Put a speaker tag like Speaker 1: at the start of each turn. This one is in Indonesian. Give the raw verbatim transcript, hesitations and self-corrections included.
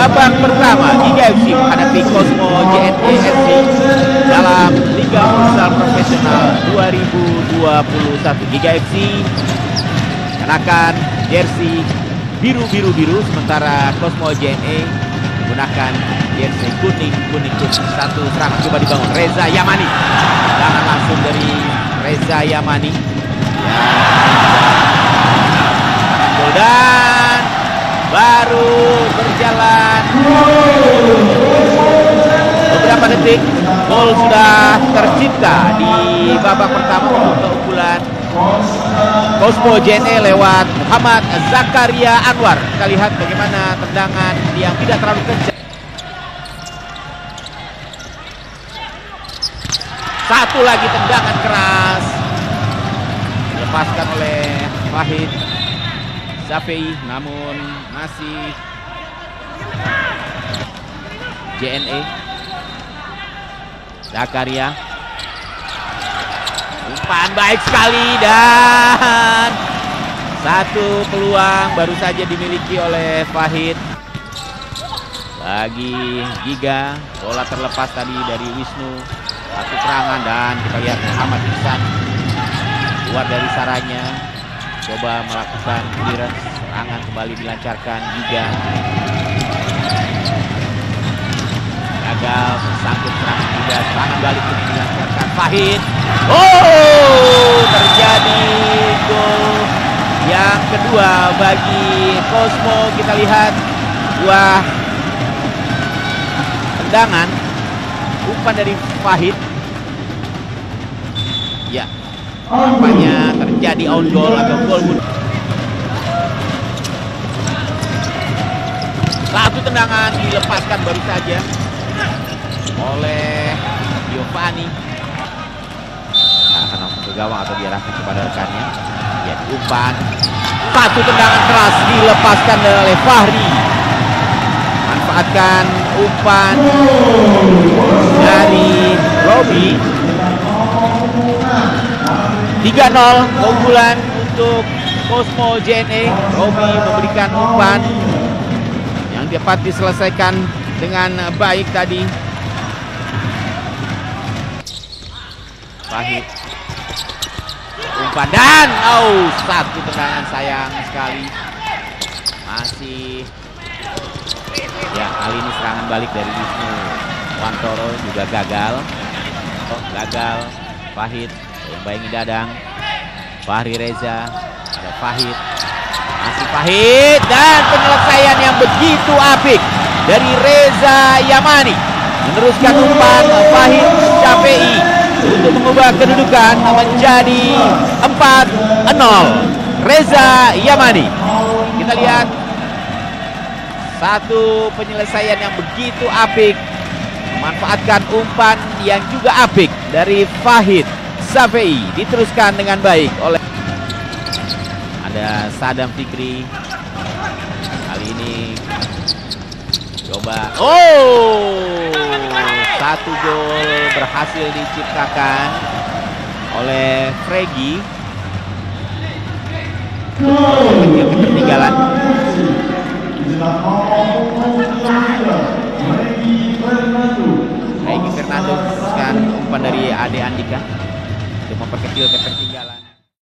Speaker 1: babak pertama Giga F C menghadapi Cosmo J N E F C dalam Liga Futsal Profesional dua ribu dua puluh satu. Giga F C kenakan jersey biru-biru-biru, sementara Cosmo J N E menggunakan jersey kuning-kuning. Satu serangan coba dibangun Reza Yamani, tangan langsung dari Reza Yamani dan baru berjalan beberapa detik gol sudah tercipta di babak pertama untuk keunggulan Cosmo J N E lewat Muhammad Zakaria Anwar. Kita lihat bagaimana tendangan yang tidak terlalu kencang. Satu lagi tendangan keras dilepaskan oleh Fahid Safei, namun masih J N E. Zakaria, umpan baik sekali dan satu peluang baru saja dimiliki oleh Fahid. Bagi Giga, bola terlepas tadi dari Wisnu. Satu serangan dan kita lihat Muhammad Ihsan keluar dari saranya, coba melakukan clearance, serangan kembali dilancarkan Giga. Gagal, sangkut serangan Giga, serangan balik ini dilancarkan Fahid. Oh, terjadi gol yang kedua bagi Cosmo. Kita lihat buah tendangan umpan dari Fahid. Ya, nampaknya terjadi on goal atau gol. Satu tendangan dilepaskan baru saja oleh Giovanni. Akan langsung ke gawang atau diarahkan kepada rekannya. Ya, umpan. Satu tendangan keras dilepaskan oleh Fahri. Manfaatkan umpan dari Robi. tiga nol keunggulan untuk Cosmo J N E. Robi memberikan umpan yang dapat diselesaikan dengan baik tadi. Fahid, umpan dan oh, satu tendangan sayang sekali. Masih ya, kali ini serangan balik dari Wisnu Wantoro juga gagal. Oh, gagal. Fahid membayangi dadang. Fahri Reza, ada Fahid, masih Fahid dan penyelesaian yang begitu apik dari Reza Yamani. Meneruskan umpan Fahid Safei untuk mengubah kedudukan menjadi empat nol. Reza Yamani. Kita lihat satu penyelesaian yang begitu apik, memanfaatkan umpan yang juga apik dari Fahid Safei, diteruskan dengan baik oleh ada Sadam Fikri. Kali ini coba, oh, satu gol berhasil diciptakan oleh Fregi. Kecil ketertinggalan. Regi Fernando teruskan umpan dari Ade Andika untuk memperkecil ketertinggalan.